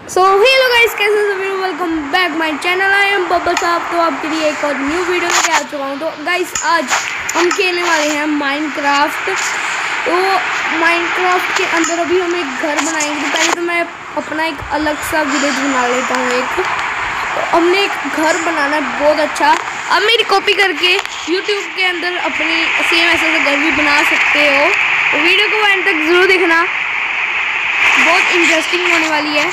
So hello guys, कैसे सभी, welcome back my channel. I am Babbal साहब। तो आपके लिए एक और न्यू वीडियो लेके आ चुका हूँ। तो गाइस आज हम खेलने वाले हैं माइनक्राफ्ट। तो माइनक्राफ्ट के अंदर अभी हम एक घर बनाएंगे। तो पहले तो मैं अपना एक अलग सा विलेज बना लेता हूँ। तो हमने एक घर बनाना है बहुत अच्छा। अब मेरी कॉपी करके यूट्यूब के अंदर अपनी सेम ऐसे घर भी बना सकते हो। तो वीडियो को एंड तक ज़रूर देखना, बहुत इंटरेस्टिंग होने वाली है।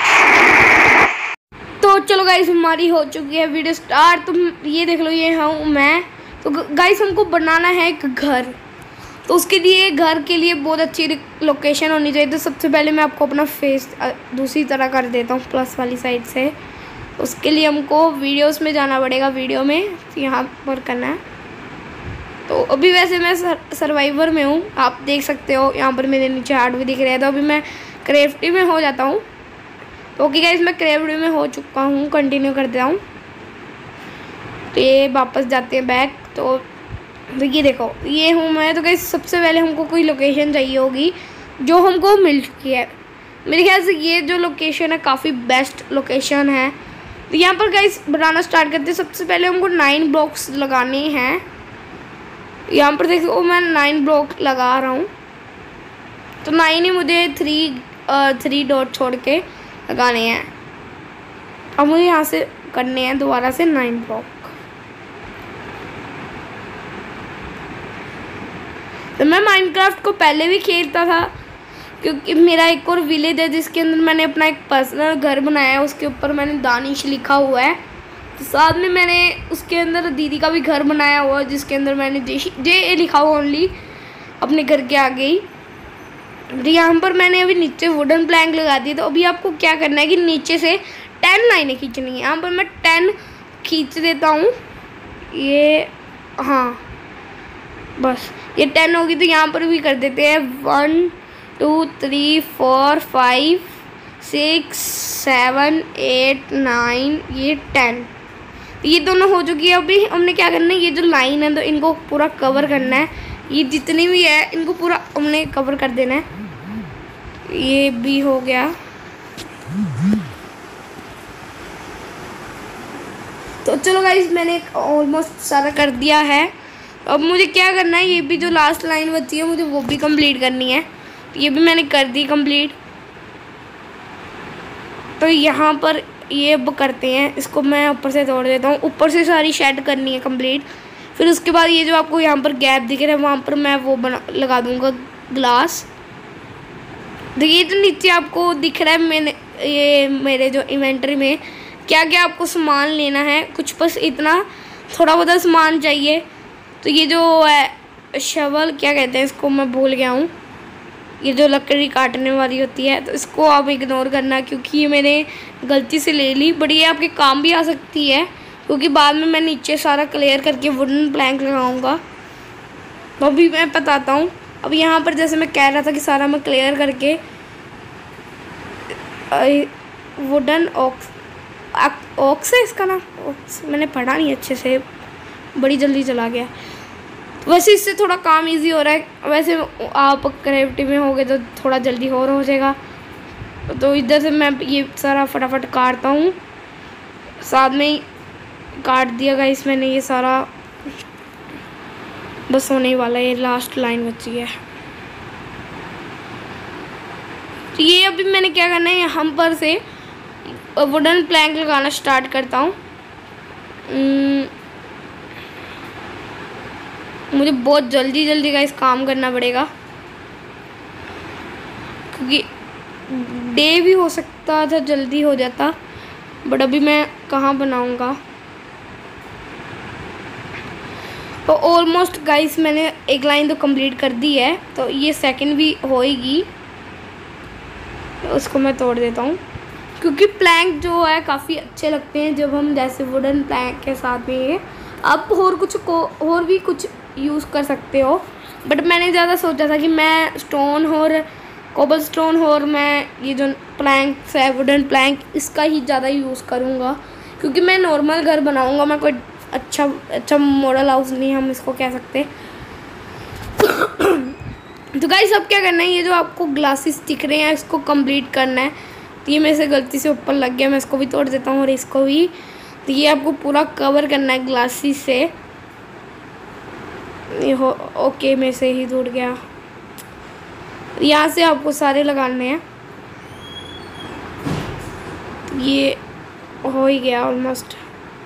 तो चलो गाइस, हमारी हो चुकी है वीडियो स्टार्ट। तुम ये देख लो, ये हूँ मैं। तो गाइस हमको बनाना है एक घर। तो उसके लिए घर के लिए बहुत अच्छी लोकेशन होनी चाहिए। तो सबसे पहले मैं आपको अपना फेस दूसरी तरह कर देता हूँ, प्लस वाली साइड से। उसके लिए हमको वीडियोस में जाना पड़ेगा। वीडियो में यहाँ पर करना है। तो अभी वैसे मैं सर्वाइवर में हूँ, आप देख सकते हो। यहाँ पर मेरे नीचे हार्ड भी दिख रहे हैं। तो अभी मैं क्रेफ्टिव में हो जाता हूँ। तो ओके गाइस, मैं क्रेफ्टिव में हो चुका हूँ। कंटिन्यू कर देता हूँ। तो ये वापस जाते हैं बैक। तो ये देखो, ये हूँ मैं। तो गाइस सबसे पहले हमको कोई लोकेशन चाहिए होगी जो हमको मिल चुकी है। मेरे ख्याल से ये जो लोकेशन है काफ़ी बेस्ट लोकेशन है। तो यहाँ पर गाइस बनाना स्टार्ट करते हैं। सबसे पहले हमको 9 ब्लॉक्स लगाने हैं। यहाँ पर देखो मैं 9 ब्लॉक लगा रहा हूँ। तो 9 ही मुझे 3 डॉट छोड़ के लगाने हैं। अब मुझे यहाँ से करने हैं दोबारा से 9 ब्लॉक। तो मैं माइनक्राफ्ट को पहले भी खेलता था, क्योंकि मेरा एक और विलेज है जिसके अंदर मैंने अपना एक पर्सनल घर बनाया है। उसके ऊपर मैंने दानिश लिखा हुआ है। तो साथ में मैंने उसके अंदर दीदी का भी घर बनाया हुआ है, जिसके अंदर मैंने जे लिखा हुआ ओनली, अपने घर के आगे ही। यहाँ पर मैंने अभी नीचे वुडन प्लैंक लगा दी। तो अभी आपको क्या करना है कि नीचे से 10 लाइनें खींचनी है। यहाँ पर मैं 10 खींच देता हूँ। ये हाँ, बस ये 10 होगी। तो यहाँ पर भी कर देते हैं 1 2 3 4 5 6 7 8 9, ये 10। ये दोनों हो चुकी है। अभी हमने क्या करना है, ये जो लाइन है तो इनको पूरा कवर करना है। ये जितनी भी है इनको पूरा हमने कवर कर देना है। ये भी हो गया। तो चलो गाइस, मैंने ऑलमोस्ट सारा कर दिया है। अब मुझे क्या करना है, ये भी जो लास्ट लाइन बची है मुझे वो भी कंप्लीट करनी है। ये भी मैंने कर दी कंप्लीट। तो यहाँ पर ये अब करते हैं, इसको मैं ऊपर से तोड़ देता हूँ। ऊपर से सारी शेड करनी है कंप्लीट। फिर उसके बाद ये जो आपको यहाँ पर गैप दिख रहा है वहाँ पर मैं वो लगा दूँगा ग्लास। देखिए तो नीचे आपको दिख रहा है मैंने ये मेरे जो इन्वेंटरी में क्या क्या आपको सामान लेना है। कुछ बस इतना थोड़ा बहुत सामान चाहिए। तो ये जो है शवल, क्या कहते हैं इसको, मैं भूल गया हूँ। ये जो लकड़ी काटने वाली होती है, तो इसको आप इग्नोर करना, क्योंकि ये मैंने गलती से ले ली। बट ये आपके काम भी आ सकती है, क्योंकि बाद में मैं नीचे सारा क्लियर करके वुडन प्लैंक लगाऊंगा। तो अभी मैं बताता हूँ। अब यहाँ पर जैसे मैं कह रहा था कि सारा मैं क्लियर करके वुडन ऑक्स है इसका नाम। ऑक्स मैंने पढ़ा नहीं अच्छे से, बड़ी जल्दी चला गया। वैसे इससे थोड़ा काम इजी हो रहा है। वैसे आप क्रिएटिव में होगे तो थोड़ा जल्दी और हो जाएगा। तो इधर से मैं ये सारा फटाफट काटता हूँ। साथ में ही काट दिया गाइस मैंने ये सारा, बस होने वाला है। ये लास्ट लाइन बची है। तो ये अभी मैंने क्या करना है, यहाँ पर से वुडन प्लैंक लगाना स्टार्ट करता हूँ। मुझे बहुत जल्दी गाइस काम करना पड़ेगा, क्योंकि डे भी हो सकता था जल्दी हो जाता। बट अभी मैं कहाँ बनाऊँगा। तो ऑलमोस्ट गाइस मैंने एक लाइन तो कंप्लीट कर दी है। तो ये सेकंड भी होएगी। उसको मैं तोड़ देता हूँ, क्योंकि प्लैंक जो है काफ़ी अच्छे लगते हैं जब हम जैसे वुडन प्लैंक के साथ में ये आप और भी कुछ यूज़ कर सकते हो। बट मैंने ज़्यादा सोचा था कि मैं स्टोन और कोबल स्टोन और मैं ये जो प्लैंक्स है वुडन प्लैंक, इसका ही ज़्यादा यूज़ करूँगा, क्योंकि मैं नॉर्मल घर बनाऊँगा। मैं कोई अच्छा मॉडल हाउस नहीं हम इसको कह सकते। तो गाइस अब क्या करना है, ये जो आपको ग्लासेस दिख रहे हैं इसको कंप्लीट करना है। तो ये मेरे से गलती से ऊपर लग गया, मैं इसको भी तोड़ देता हूँ और इसको भी। तो ये आपको पूरा कवर करना है ग्लासेस से। ये हो ओके, मेरे से ही टूट गया। यहाँ से आपको सारे लगाने हैं। ये हो ही गया ऑलमोस्ट,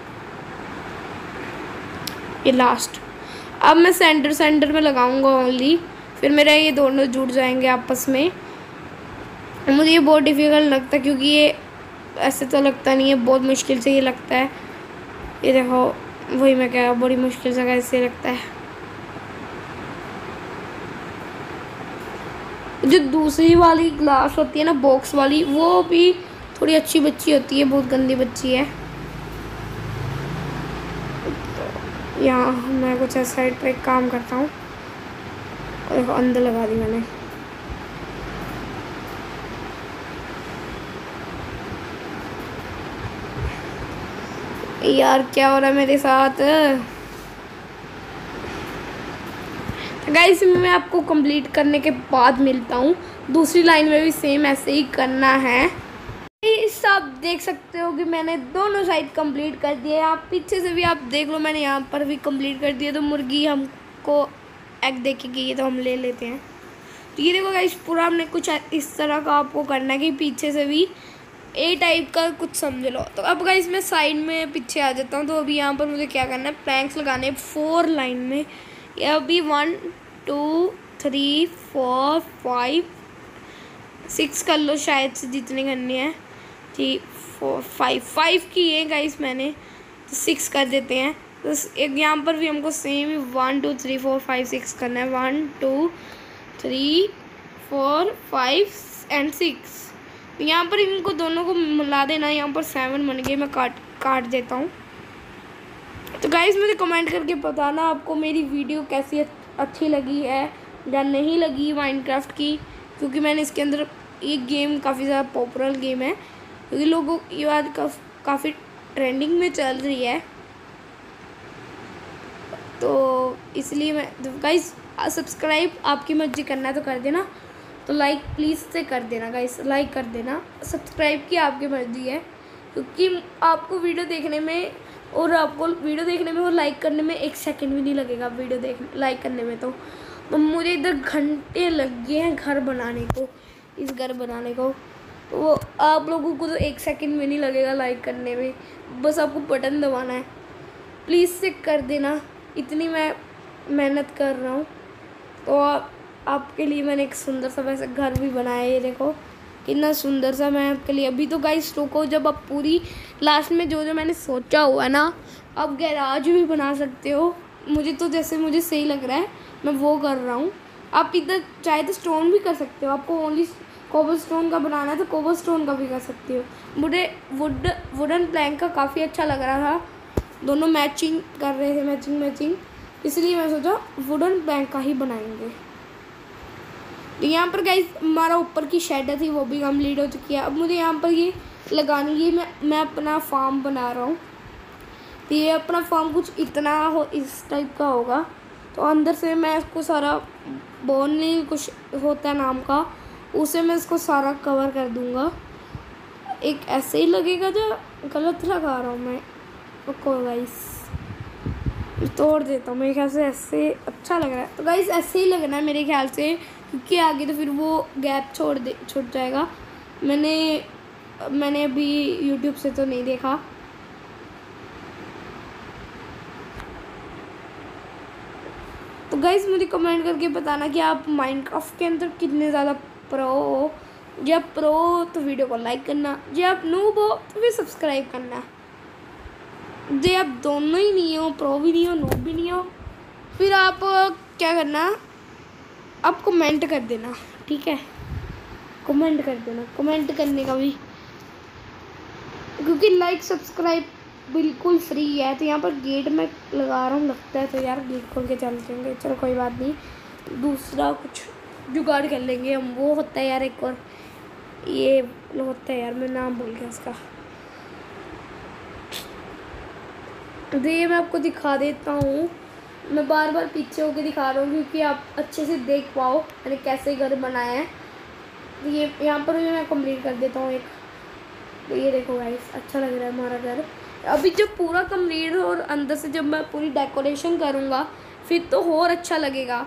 ये लास्ट। अब मैं सेंटर में लगाऊंगा ओनली, फिर मेरा ये दोनों जुड़ जाएंगे आपस में। मुझे ये बहुत डिफ़िकल्ट लगता है क्योंकि ये ऐसे तो लगता नहीं है, बहुत मुश्किल से ये लगता है। ये देखो, वही मैं कह रहा हूँ, बड़ी मुश्किल से कैसे लगता है। जो दूसरी वाली ग्लास होती है ना, बॉक्स वाली, वो भी थोड़ी अच्छी बच्ची होती है, बहुत गंदी बच्ची है। तो यहाँ मैं कुछ ऐसा साइड पर एक काम करता हूँ और अंदर लगा दी मैंने। यार क्या हो रहा है मेरे साथ। गाइस मैं आपको कंप्लीट करने के बाद मिलता हूँ। दूसरी लाइन में भी सेम ऐसे ही करना है। इस आप देख सकते हो कि मैंने दोनों साइड कंप्लीट कर दिए। आप पीछे से भी आप देख लो, मैंने यहाँ पर भी कंप्लीट कर दिया। तो मुर्गी हमको एग देखेगी, ये तो हम ले लेते हैं। तो ये देखो गाइस, पूरा हमने कुछ इस तरह का आपको करना है कि पीछे से भी ए टाइप का कुछ समझ लो। तो अब गाइस मैं साइड में पीछे आ जाता हूँ। तो अभी यहाँ पर मुझे क्या करना है, प्लैंक्स लगाने 4 लाइन में। या अभी 1 2 3 4 5 6 कर लो, शायद से जितने करने हैं। 3 4 5 किए गाइस मैंने, तो 6 कर देते हैं। तो एक यहाँ पर भी हमको सेम ही 1 2 3 4 5 6 करना है। 1 2 3 4 5 एंड 6। यहाँ पर इनको दोनों को मिला देना। यहाँ पर 7 बन गए, मैं काट देता हूँ। तो गाइस मुझे कमेंट करके बताना आपको मेरी वीडियो कैसी अच्छी लगी है या नहीं लगी माइनक्राफ्ट की, क्योंकि मैंने इसके अंदर ये गेम काफ़ी ज़्यादा पॉपुलर गेम है, क्योंकि लोगों ये बात काफ़ी ट्रेंडिंग में चल रही है। तो इसलिए मैं गाइस सब्सक्राइब आपकी मर्जी करना है तो कर देना, तो लाइक प्लीज़ से कर देना गाइस, लाइक कर देना। सब्सक्राइब की आपकी मर्जी है, क्योंकि आपको वीडियो देखने में और लाइक करने में 1 सेकंड भी नहीं लगेगा। वीडियो लाइक करने में तो मुझे इधर घंटे लग गए हैं घर बनाने को, इस घर बनाने को। तो वो आप लोगों को तो 1 सेकंड भी नहीं लगेगा लाइक करने में, बस आपको बटन दबाना है। प्लीज़ से कर देना, इतनी मैं मेहनत कर रहा हूँ। तो आपके लिए मैंने एक सुंदर सा वैसे घर भी बनाया है। ये देखो कितना सुंदर सा मैं आपके लिए। अभी तो गाइस रुको, जब आप पूरी लास्ट में जो मैंने सोचा हुआ है ना, आप गैराज भी बना सकते हो। मुझे तो जैसे मुझे सही लग रहा है मैं वो कर रहा हूँ। आप इधर चाहे तो स्टोन भी कर सकते हो, आपको ओनली कोबल स्टोन का बनाना है तो कोबल स्टोन का भी कर सकते हो। मुझे वुडन प्लैंक का काफ़ी अच्छा लग रहा था, दोनों मैचिंग कर रहे थे, मैचिंग, इसलिए मैं सोचा वुडन प्लैंक का ही बनाएंगे। तो यहाँ पर गाइस हमारा ऊपर की शेड थी वो भी कंप्लीट हो चुकी है। अब मुझे यहाँ पर ये लगानी है, मैं अपना फार्म बना रहा हूँ। तो ये अपना फार्म कुछ इतना इस टाइप का होगा। तो अंदर से मैं इसको सारा बोनली कुछ होता है नाम का, उसे मैं इसको सारा कवर कर दूँगा। एक ऐसे ही लगेगा, जो गलत लगा रहा हूँ मैं, रुको गाइस तोड़ देता हूँ। मेरे ख्याल से ऐसे अच्छा लग रहा है। तो गाइस ऐसे ही लगना है मेरे ख्याल से, क्योंकि आगे तो फिर वो गैप छूट जाएगा। मैंने अभी यूट्यूब से तो नहीं देखा। तो गाइस मुझे कमेंट करके बताना कि आप माइनक्राफ्ट के अंदर कितने ज़्यादा प्रो हो। जब आप प्रो हो तो वीडियो को लाइक करना, जब आप नूब हो तो फिर सब्सक्राइब करना। जो आप दोनों ही नहीं हो, प्रो भी नहीं हो नूब भी नहीं हो, फिर आप क्या करना, आप कमेंट कर देना, ठीक है। कमेंट कर देना, कमेंट करने का भी, क्योंकि लाइक सब्सक्राइब बिल्कुल फ्री है। तो यहाँ पर गेट में लगा रहा हूँ, लगता है तो यार गेट खोल के चल जाएंगे। चलो कोई बात नहीं, दूसरा कुछ जुगाड़ कर लेंगे हम। वो होता है यार एक और, ये होता है यार, मैं नाम भूल गया उसका। तो ये मैं आपको दिखा देता हूँ, मैं बार बार पीछे होके दिखा रहा हूँ क्योंकि आप अच्छे से देख पाओ मैंने कैसे घर बनाया है। तो ये यहाँ पर भी मैं कंप्लीट कर देता हूँ एक। तो ये देखो गाइस, अच्छा लग रहा है हमारा घर। अभी जब पूरा कंप्लीट हो और अंदर से जब मैं पूरी डेकोरेशन करूँगा फिर तो और अच्छा लगेगा।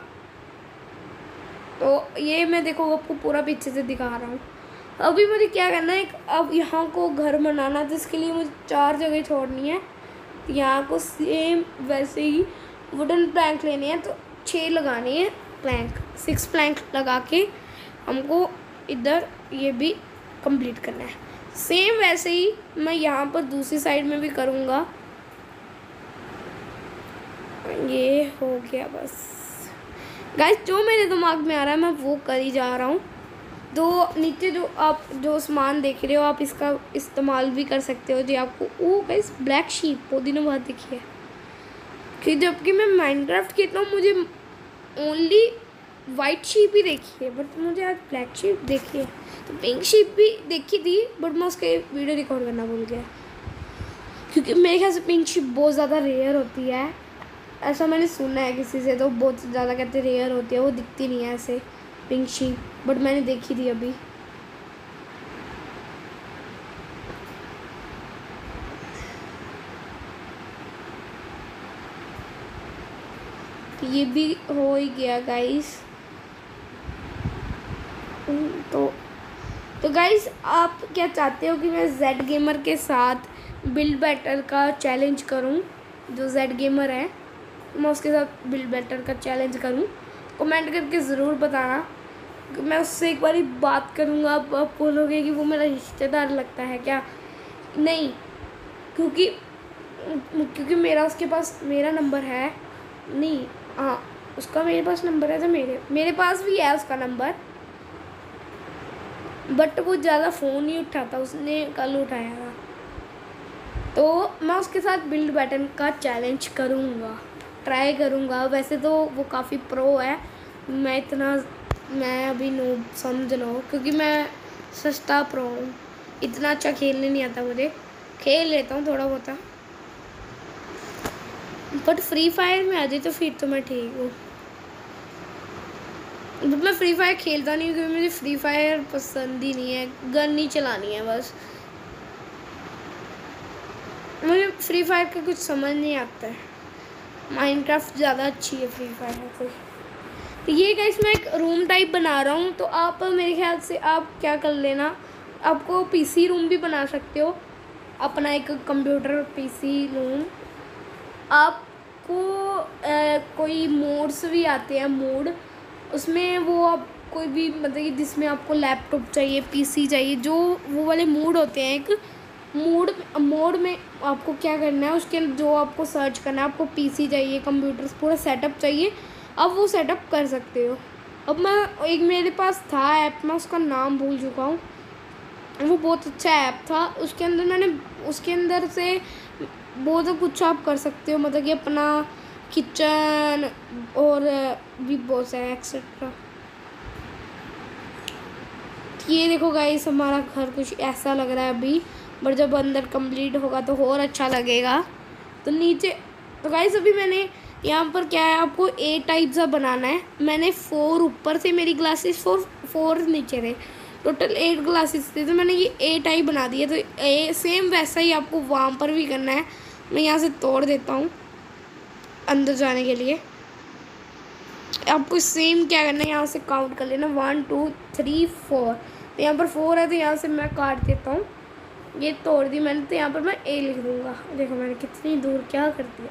तो ये मैं देखो आपको पूरा पीछे से दिखा रहा हूँ। अभी मुझे क्या करना है, अब यहाँ को घर बनाना, जिसके लिए मुझे 4 जगह छोड़नी है। यहाँ को सेम वैसे ही वुडन प्लैंक लेने हैं, तो 6 लगाने हैं प्लैंक, 6 प्लैंक लगा के हमको इधर ये भी कंप्लीट करना है। सेम वैसे ही मैं यहाँ पर दूसरी साइड में भी करूँगा। ये हो गया बस गाइस, जो मेरे दिमाग में आ रहा है मैं वो कर ही जा रहा हूँ। तो नीचे जो आप जो सामान देख रहे हो आप इसका इस्तेमाल भी कर सकते हो जी। आपको वो गाइस ब्लैक शीप बहुत दिनों बाद दिखी है, कि जबकि मैं माइनक्राफ्ट खेलता हूँ मुझे ओनली वाइट शीप ही देखी है, बट मुझे आज ब्लैक शीप देखी है। तो पिंक शीप भी देखी थी बट मैं उसके वीडियो रिकॉर्ड करना भूल गया, क्योंकि मेरे ख्याल से पिंक शीप बहुत ज़्यादा रेयर होती है, ऐसा मैंने सुना है किसी से। तो बहुत ज़्यादा कहते रेयर होती है, वो दिखती नहीं है ऐसे पिंक शीप, बट मैंने देखी थी अभी। ये भी हो ही गया गाइस। तो गाइस आप क्या चाहते हो कि मैं जेड गेमर के साथ बिल्ड बैटल का चैलेंज करूं? जो जेड गेमर है मैं उसके साथ बिल्ड बैटल का चैलेंज करूं? कमेंट करके ज़रूर बताना। मैं उससे एक बार बात करूंगा। आप बोलोगे कि वो मेरा रिश्तेदार लगता है क्या? नहीं, क्योंकि मेरा उसके पास मेरा नंबर है नहीं। हाँ, उसका मेरे पास नंबर है, तो मेरे पास भी है उसका नंबर, बट वो ज़्यादा फ़ोन नहीं उठाता। उसने कल उठाया था, तो मैं उसके साथ बिल्ड बैटल का चैलेंज करूँगा, ट्राई करूँगा। वैसे तो वो काफ़ी प्रो है, मैं अभी नो समझ लो, क्योंकि मैं सस्ता प्रो हूँ, इतना अच्छा खेलने नहीं आता मुझे। खेल लेता हूँ थोड़ा बहुत, बट फ्री फायर में आ जाए तो फिर तो मैं ठीक हूँ। बट मैं फ्री फायर खेलता नहीं हूँ, क्योंकि मुझे फ्री फायर पसंद ही नहीं है, गन नहीं चलानी है बस। मुझे फ्री फायर का कुछ समझ नहीं आता है, माइनक्राफ्ट ज़्यादा अच्छी है फ्री फायर से। तो ये गाइस मैं एक रूम टाइप बना रहा हूँ, तो आप मेरे ख्याल से आप क्या कर लेना, आपको पीसी रूम भी बना सकते हो, अपना एक कंप्यूटर पीसी रूम। आपको कोई मोड्स भी आते हैं, मोड, उसमें वो आप कोई भी मतलब कि जिसमें आपको लैपटॉप चाहिए, पीसी चाहिए, जो वो वाले मोड होते हैं, एक मोड में आपको क्या करना है, उसके जो आपको सर्च करना है, आपको पीसी चाहिए, कंप्यूटर पूरा सेटअप चाहिए, अब वो सेटअप कर सकते हो। अब मैं एक मेरे पास था ऐप, मैं उसका नाम भूल चुका हूँ, वो बहुत अच्छा ऐप था। उसके अंदर से बहुत कुछ आप कर सकते हो, मतलब कि अपना किचन और भी बहुत सारे एक्सेट्रा। ये देखो गाइस हमारा घर कुछ ऐसा लग रहा है अभी, बट जब अंदर कंप्लीट होगा तो और अच्छा लगेगा। तो नीचे तो गाइस अभी मैंने यहाँ पर क्या है, आपको ए टाइप सा बनाना है। मैंने 4 ऊपर से मेरी ग्लासेस 4 नीचे थे, टोटल 8 ग्लासेस थे, तो मैंने ये ए टाइप बना दिया। तो ए सेम वैसा ही आपको वहाँ पर भी करना है। मैं यहाँ से तोड़ देता हूँ अंदर जाने के लिए। आपको सेम क्या करना है, यहाँ से काउंट कर लेना 1 2 3 4। तो यहाँ पर 4 है, तो यहाँ से मैं काट देता हूँ। ये तोड़ दी मैंने, तो यहाँ पर मैं ए लिख दूँगा। देखो मैंने कितनी दूर क्या कर दिया।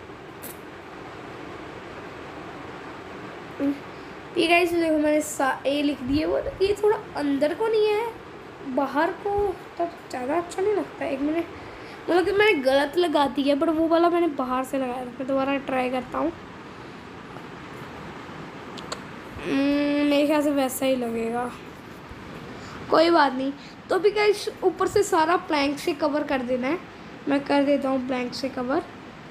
ठीक है, इसलिए देखो मैंने ए लिख दिए। वो ये थोड़ा अंदर को नहीं है, बाहर को, तो ज़्यादा अच्छा नहीं लगता। एक मिनट, मतलब कि मैंने गलत लगा दी है, बट वो वाला मैंने बाहर से लगाया था। मैं दोबारा ट्राई करता हूँ। मेरे ख्याल से वैसा ही लगेगा, कोई बात नहीं। तो अभी क्या ऊपर से सारा प्लैंक से कवर कर देना है। मैं कर देता हूँ प्लैंक से कवर।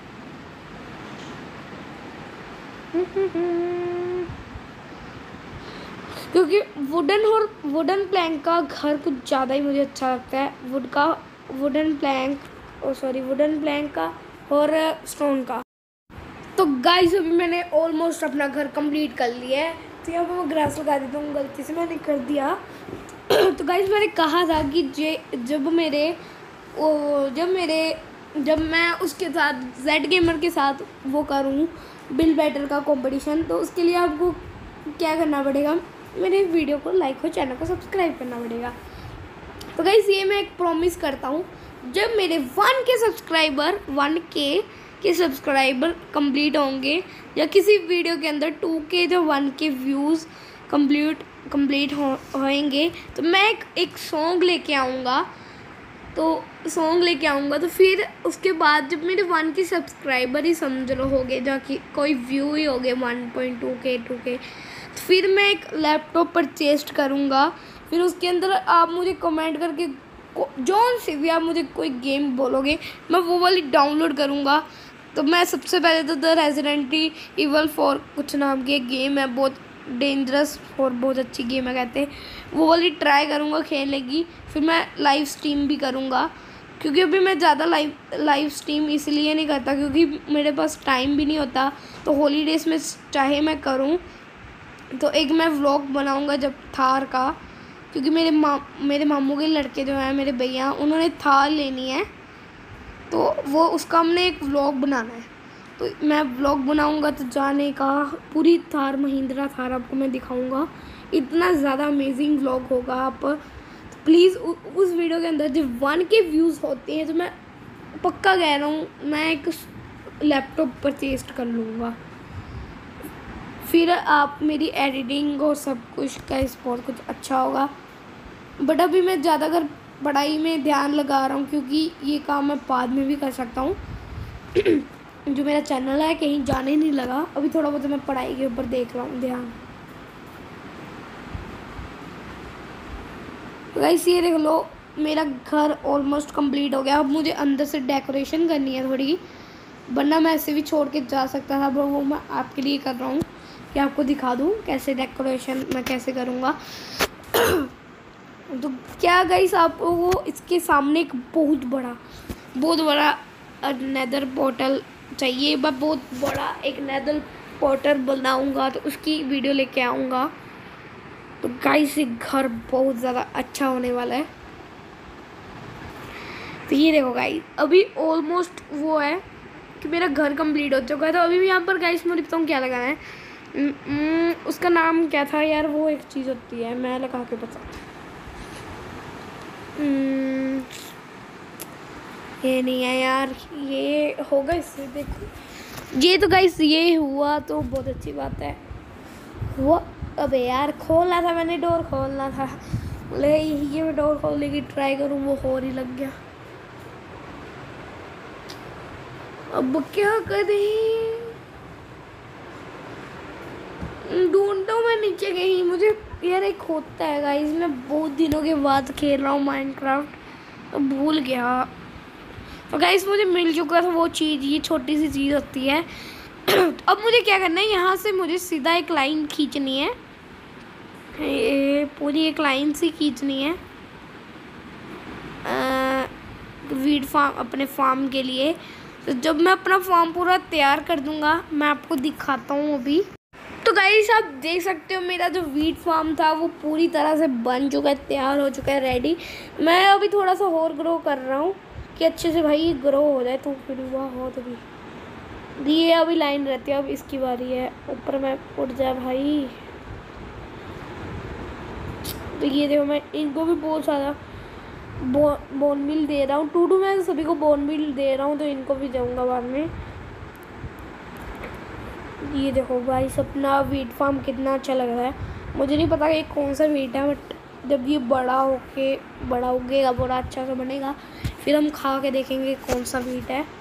क्योंकि वुडन प्लैंक का घर कुछ ज़्यादा ही मुझे अच्छा लगता है। वुडन प्लैंक का और स्टोन का। तो गाइस अभी मैंने ऑलमोस्ट अपना घर कंप्लीट कर लिया है। तो यहाँ पर मैं ग्रास लगा देता हूँ, गलती से मैंने कर दिया। तो गाइस मैंने कहा था कि जब मेरे जब मैं उसके साथ जेड गेमर के साथ वो करूँ बिल बैटर का कंपटीशन, तो उसके लिए आपको क्या करना पड़ेगा, मेरे वीडियो को लाइक और चैनल को सब्सक्राइब करना पड़ेगा। तो गाइस ये मैं एक प्रॉमिस करता हूँ, जब मेरे 1K के सब्सक्राइबर कंप्लीट होंगे या किसी वीडियो के अंदर 2K या 1K व्यूज़ कंप्लीट होएंगे, तो मैं एक सॉन्ग लेके आऊँगा। तो फिर उसके बाद जब मेरे 1K सब्सक्राइबर ही समझ लो हो गए, जहाँ की कोई व्यू ही हो गए 1.2K 2K, तो फिर मैं एक लैपटॉप परचेज करूँगा। फिर उसके अंदर आप मुझे कमेंट करके जौन सी भी आप मुझे कोई गेम बोलोगे, मैं वो वाली डाउनलोड करूँगा। तो मैं सबसे पहले तो द रेजिडेंट इवल 4 कुछ नाम की एक गेम है, बहुत डेंजरस और बहुत अच्छी गेम है कहते हैं, वो वाली ट्राई करूँगा खेलने की। फिर मैं लाइव स्ट्रीम भी करूँगा, क्योंकि अभी मैं ज़्यादा लाइव स्ट्रीम इसलिए नहीं करता क्योंकि मेरे पास टाइम भी नहीं होता। तो हॉलीडेज़ में चाहे मैं करूँ तो एक मैं व्लॉग बनाऊँगा जब थार का, क्योंकि मेरे मामू के लड़के जो हैं मेरे भैया, उन्होंने थार लेनी है, तो वो उसका हमने एक व्लॉग बनाना है। तो मैं व्लॉग बनाऊंगा तो जाने का पूरी थार महिंद्रा थार आपको मैं दिखाऊंगा, इतना ज़्यादा अमेजिंग व्लॉग होगा। आप तो प्लीज़ उस वीडियो के अंदर जब 1K व्यूज़ होते हैं तो मैं पक्का कह रहा हूँ मैं एक लैपटॉप परचेज कर लूँगा। फिर आप मेरी एडिटिंग और सब कुछ का बहुत कुछ अच्छा होगा। बट अभी मैं ज़्यादातर पढ़ाई में ध्यान लगा रहा हूँ, क्योंकि ये काम मैं बाद में भी कर सकता हूँ। जो मेरा चैनल है कहीं जाने नहीं लगा, अभी थोड़ा बहुत मैं पढ़ाई के ऊपर देख रहा हूँ ध्यान। गाइस ये देख लो, मेरा घर ऑलमोस्ट कंप्लीट हो गया। अब मुझे अंदर से डेकोरेशन करनी है थोड़ी, वरना मैं ऐसे भी छोड़ के जा सकता था, वो मैं आपके लिए कर रहा हूँ कि आपको दिखा दूँ कैसे डेकोरेशन मैं कैसे करूँगा। तो क्या गाइस आपको वो इसके सामने एक बहुत बड़ा नेदर पोर्टल चाहिए। मैं बहुत बड़ा एक नेदर पोर्टल बनाऊंगा, तो उसकी वीडियो लेके आऊँगा। तो गाइस ये घर बहुत ज़्यादा अच्छा होने वाला है। तो ये देखो गाइस, अभी ऑलमोस्ट वो है कि मेरा घर कंप्लीट हो चुका है। तो अभी भी यहाँ पर गाइस मुझे बताऊँ क्या लगाना है, उसका नाम क्या था यार, वो एक चीज़ होती है मैं लगा के बता, ये नहीं है यार, ये होगा इससे देखो। ये तो गाइस ये हुआ तो बहुत अच्छी बात है। हुआ अबे यार खोलना था मैंने, डोर खोलना था, बोले ये मैं डोर खोलने की ट्राई करूँ, वो हो ही लग गया। अब क्या करें, ढूंढता हूँ मैं नीचे कहीं। मुझे यार एक होता है गाइस, मैं बहुत दिनों के बाद खेल रहा हूँ माइनक्राफ्ट, तो भूल गया। तो गाइस मुझे मिल चुका था वो चीज़, ये छोटी सी चीज़ होती है। अब मुझे क्या करना है, यहाँ से मुझे सीधा एक लाइन खींचनी है, ये पूरी एक लाइन सी खींचनी है वीड फार्म अपने फार्म के लिए। तो जब मैं अपना फार्म पूरा तैयार कर दूंगा मैं आपको दिखाता हूँ अभी। तो गाइस आप देख सकते हो मेरा जो वीट फार्म था वो पूरी तरह से बन चुका है, तैयार हो चुका है, रेडी। मैं अभी थोड़ा सा और ग्रो कर रहा हूँ कि अच्छे से भाई ग्रो हो जाए, तो फिर हुआ हो तो भी ये अभी लाइन रहती है। अब इसकी बारी है, ऊपर में उड़ जाए भाई। तो ये देखो मैं इनको भी बहुत सारा बोन मिल दे रहा हूँ, टू मैं सभी को बोन मिल दे रहा हूँ, तो इनको भी जाऊँगा बाद में। ये देखो भाई सपना वीट फार्म कितना अच्छा लग रहा है। मुझे नहीं पता कि कौन सा वीट है, बट जब ये बड़ा उगेगा बड़ा अच्छा सा बनेगा, फिर हम खा के देखेंगे कौन सा वीट है।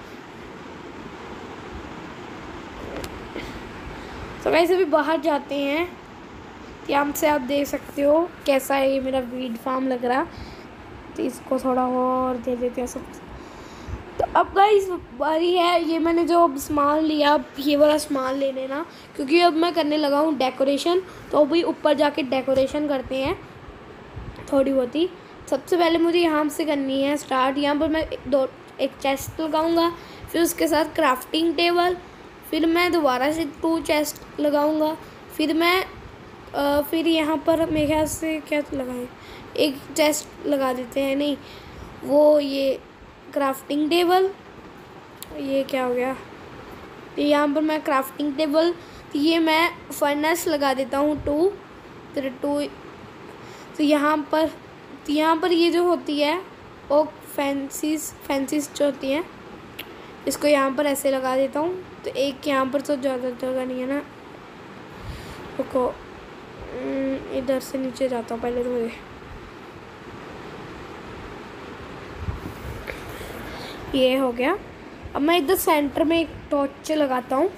तो वैसे भी बाहर जाते हैं, यहाँ से आप देख सकते हो कैसा है ये मेरा वीट फार्म लग रहा। तो इसको थोड़ा और दे देते हैं सब। तो अब गाइस बारी है, ये मैंने जो अब सामान लिया, अब ये वाला सामान ले लेना, क्योंकि अब मैं करने लगा हूँ डेकोरेशन। तो अभी ऊपर जाके डेकोरेशन करते हैं थोड़ी बहुत ही। सबसे पहले मुझे यहाँ से करनी है स्टार्ट। यहाँ पर मैं एक चेस्ट लगाऊंगा, फिर उसके साथ क्राफ्टिंग टेबल, फिर मैं दोबारा से 2 चेस्ट लगाऊंगा, फिर यहाँ पर मेरे ख्याल से क्या लगाएं, एक चेस्ट लगा देते हैं, नहीं वो ये क्राफ्टिंग टेबल, ये क्या हो गया, तो यहाँ पर मैं क्राफ्टिंग टेबल, तो ये मैं फर्नेस लगा देता हूँ 2, फिर 2, तो यहाँ पर ये जो होती है ओक फैंसीज जो होती हैं, इसको यहाँ पर ऐसे लगा देता हूँ। तो एक यहाँ पर तो ज़्यादा जगह नहीं है ना, रुको इधर से नीचे जाता हूँ पहले तो मुझे, ये हो गया। अब मैं इधर सेंटर में एक टॉर्च लगाता हूँ।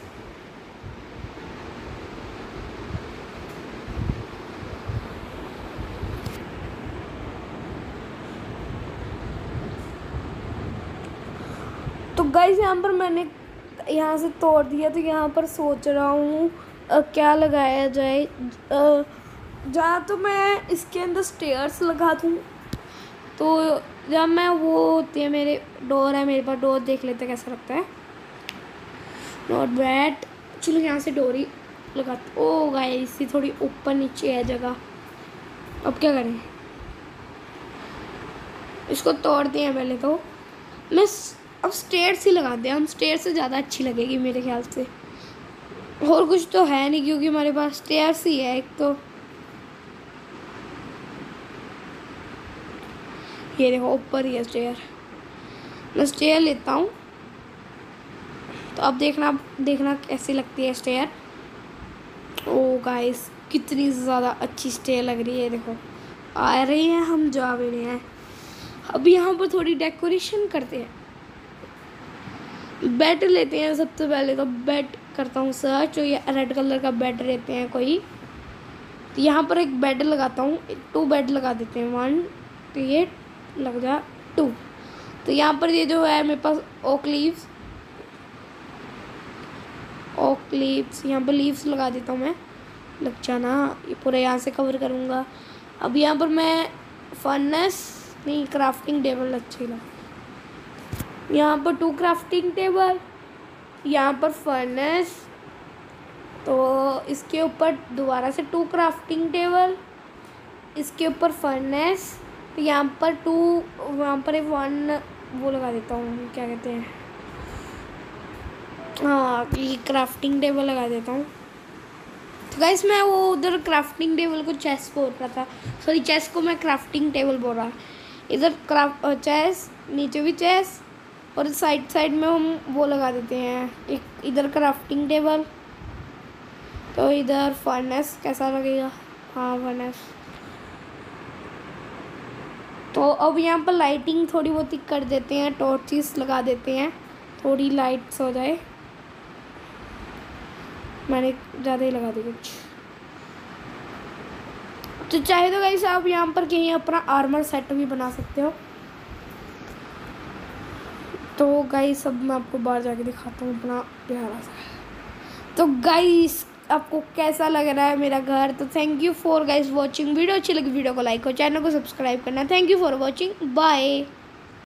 तो गाइस यहाँ पर मैंने यहाँ से तोड़ दिया, तो यहाँ पर सोच रहा हूँ क्या लगाया जाए। जहाँ तो मैं इसके अंदर स्टेयर्स लगा दूँ, तो जब मैं वो होती है मेरे डोर है, मेरे पास डोर, देख लेते कैसा लगता है, नॉट बैड। चलो यहाँ से डोर ही लगाते। ओ गाइस ये थोड़ी ऊपर नीचे है जगह, अब क्या करें, इसको तोड़ते हैं पहले तो। मैं अब स्टेयर्स ही लगाते हैं, हम स्टेयर से ज़्यादा अच्छी लगेगी मेरे ख्याल से, और कुछ तो है नहीं क्योंकि हमारे पास स्टेयर्स ही है एक तो। ये देखो ऊपर ही है स्टेयर, मैं स्टेयर लेता हूँ। तो अब देखना कैसी लगती है स्टेयर। ओ गाइस कितनी ज़्यादा अच्छी स्टेयर लग रही है, देखो आ रही है, हम जा भी रहे हैं। अब यहाँ पर थोड़ी डेकोरेशन करते हैं, बेड लेते हैं सबसे पहले। तो बेड करता हूँ सर्च, और ये रेड कलर का बेड रहते हैं कोई, तो यहाँ पर एक बेड लगाता हूँ, 2 बेड लगा देते हैं, 1, तो ये लग जा 2। तो यहाँ पर ये जो है मेरे पास ओक लीव्स यहाँ पर लीव्स लगा देता हूँ मैं, लग जाना, ये पूरा यहाँ से कवर करूँगा। अब यहाँ पर मैं फर्नेस नहीं, क्राफ्टिंग टेबल अच्छी लगा, यहाँ पर 2 क्राफ्टिंग टेबल, यहाँ पर फर्नेस, तो इसके ऊपर दोबारा से 2 क्राफ्टिंग टेबल, इसके ऊपर फर्नेस, तो यहाँ पर 2, वहाँ पर 1 वो लगा देता हूँ, क्या कहते हैं, हाँ ये क्राफ्टिंग टेबल लगा देता हूँ। तो गाइस मैं वो उधर क्राफ्टिंग टेबल को चेस बोल रहा था, सॉरी चेस को मैं क्राफ्टिंग टेबल बोल रहा। इधर चेस, नीचे भी चेस, और साइड में हम वो लगा देते हैं, एक इधर क्राफ्टिंग टेबल, तो इधर फर्नेस कैसा लगेगा, हाँ फर्नेस। तो अब यहाँ पर लाइटिंग थोड़ी बहुत ही कर देते हैं, टॉर्चेस लगा देते हैं, थोड़ी लाइट्स हो जाए, मैंने ज़्यादा ही लगा दी कुछ। तो चाहे तो गाइस आप यहाँ पर कहीं अपना आर्मर सेट भी बना सकते हो। तो गाइस अब मैं आपको बाहर जाके दिखाता हूँ अपना प्यारा सा। तो गाइस आपको कैसा लग रहा है मेरा घर। तो thank you for guys watching. Video अच्छी लगी वीडियो को लाइक और चैनल को सब्सक्राइब करना। Thank you for watching, bye.